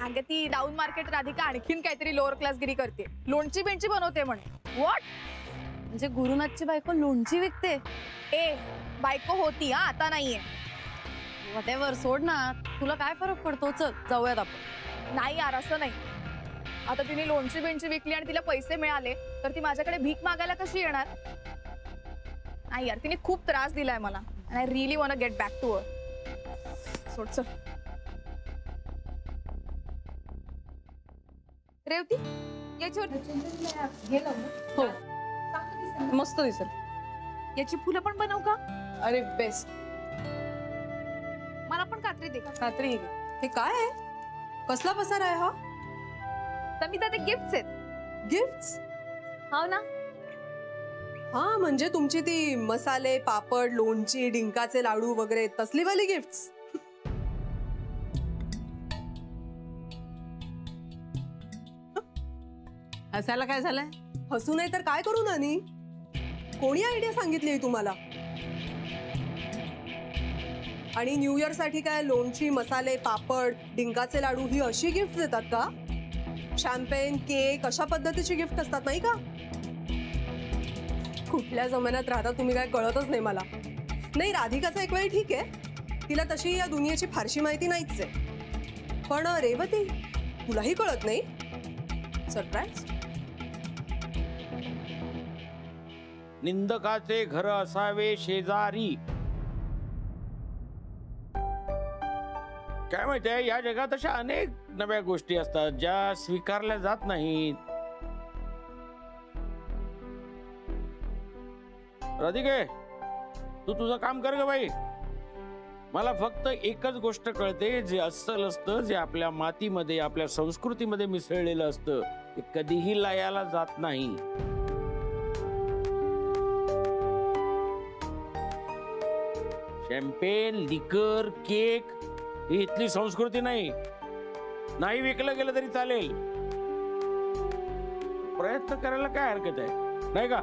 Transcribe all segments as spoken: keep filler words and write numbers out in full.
अगं ती down market Radhika आणखीन काहीतरी लोअर क्लास गिरी करते, लोणची बिंची बनवते म्हणे. व्हॉट? म्हणजे गुरुनाथची बायको लोणची विकते? ए बायको होती हा, आता नाहीये. व्हॉटेवर, सोड ना, तुला काय फरक पडतो. चल जाऊयात आपण. नाही यार असं नाही. आता तिने लोणची बिंची विकली आणि तिला पैसे मिळाले तर ती माझ्याकडे भीक मागायला कशी येणार? नाही यार, तिने खूप त्रास दिलाय मला and I really want to get back to her. सोड चल. रेवती याच्यावर हो मस्त दिसेल. याची फुलं पण बनवू का? अरे बेस्ट. मला पण कात्री दे. कात्री. हे काय आहे? कसला पसारा आहे हा? समिता ते गिफ्ट्स आहेत. गिफ्ट्स? हो ना. हा म्हणजे तुमची ती मसाले, पापड, लोणची, डिंकाचे लाडू वगैरे तसली वाली गिफ्ट्स. हसायला काय झालंय? हसू नाही तर काय करू नानी? कोणी आयडिया सांगितली तुम्हाला? आणि न्यू इयर साठी काय लोणची, मसाले, पापड, डिंकाचे लाडू ही अशी गिफ्ट देतात का? शॅम्पेन, केक अशा पद्धतीची गिफ्ट असतात नाही का? कुठल्या जमान्यात राहता तुम्ही काय कळतच नाही मला. नाही राधिकाचा एक वेळ ठीक आहे, तिला तशी या दुनियेची फारशी माहिती नाहीच आहे. पण रेवती तुलाही कळत नाही? सरप्राईज. निंदकाचे घर असावे शेजारी. काय माहितीये, या जगात अशा अनेक नव्या गोष्टी असतात ज्या स्वीकारल्या जात नाहीत. राधिके तू तुझं काम कर ग बाई. मला फक्त एकच गोष्ट कळते, जे अस्सल असतं, जे आपल्या मातीमध्ये आपल्या संस्कृतीमध्ये मिसळलेलं असतं ते कधीही लयाला जात नाही. शॅम्पेन, लिकर, केक ही इथली संस्कृती नाही. नाही विकलं गेलं तरी चालेल. प्रयत्न करायला काय हरकत आहे नाही का?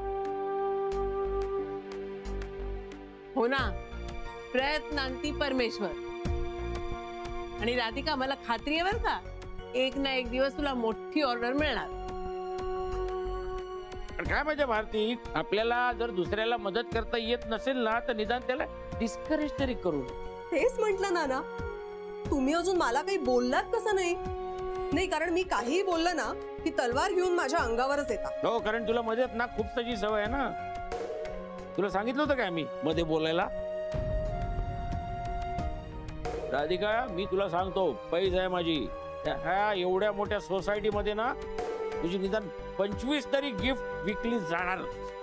हो ना, प्रयत्नांती परमेश्वर. आणि राधिका मला खात्री आहे बरं का, एक ना एक दिवस तुला मोठी ऑर्डर मिळणार. काय माझ्या भारती, आपल्याला जर दुसऱ्याला मदत करता येत नसेल ना तर निदान त्याला डिस्करेज तरी करू. तेच म्हटलं नाना, तुम्ही अजून मला काही बोललात कसं नाही? नाही कारण मी काहीही बोललं ना की तलवार घेऊन माझ्या अंगावरच येतात. हो, कारण तुला मदत ना खूप त्याची सवय आहे ना. तुला सांगितलं होतं काय मी मध्ये बोलायला? राधिका मी तुला सांगतो, पैज आहे माझी. ह्या एवढ्या मोठ्या सोसायटी मध्ये ना तुझी निदान पंचवीस तरी गिफ्ट विकली जाणार.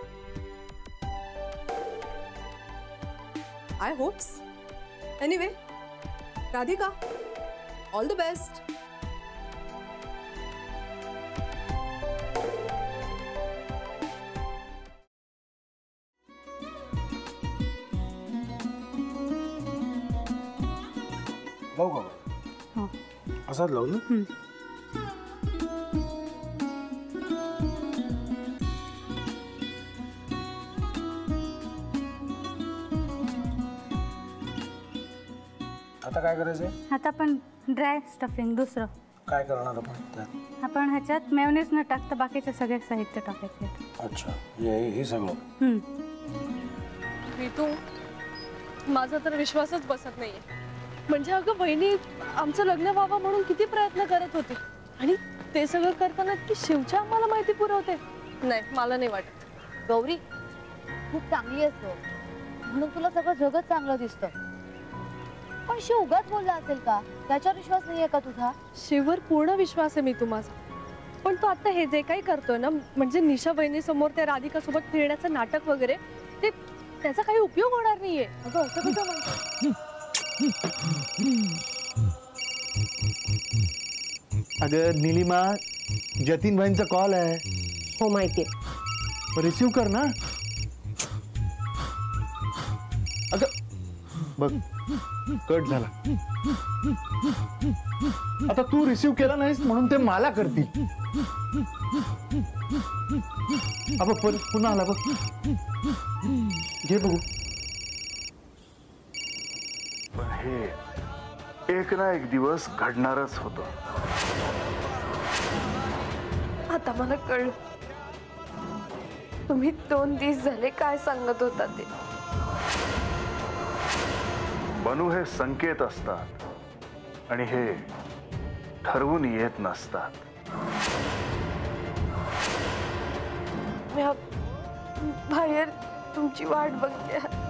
I hopes. Anyway Radhika, all the best. लावू का? असाच लावू ना. आता काय करायचंय? आता आपण ड्राय स्टफिंग दुसरं काय करणार आपण त्यात? आपण ह्याच्यात मेयोनीज न टाकता बाकीचे सगळे साहित्य टाकायचे. अच्छा, हे हे सगळं. ऋतू, माझा तर विश्वासच बसत नाहीये. म्हणजे अगं बहिणी आमचं लग्न व्हावं म्हणून किती प्रयत्न करत होती आणि ते सगळं करताना की शिवच्या आम्हाला माहिती पुरवते. नाही, मला नाही वाटत. गौरी खूप चांगली असतो म्हणून तुला सगळं जगत चांगलं दिसतं, पण शिव उगाच बोलला असेल का? त्याच्यावर विश्वास नाहीये का तुझा? शिववर पूर्ण विश्वास आहे मी तुम्हाला, पण तो आता हे जे काही करतोय ना, म्हणजे निशा बहिणी समोर त्या राधिका सोबत फिरण्याचं नाटक वगैरे, ते त्याचा काही उपयोग होणार नाहीये. अगं असं कसं म्हणतो? अगं नीलिमा, जतीन भाईंचा कॉल आहे. हो माहितीये, रिसीव कर ना. अगं बघ कट झाला. आता तू रिसीव केला नाहीस म्हणून ते मला करतील. अब पुन्हा आला बघ, घे बघू. हे एक ना एक दिवस घडणारच होतं. आता मला कळलं तुम्ही दोन दिवस झाले काय सांगत होता ते. बनू हे संकेत असतात आणि हे ठरवून येत नसतात. मी बाहेर तुमची वाट बघते.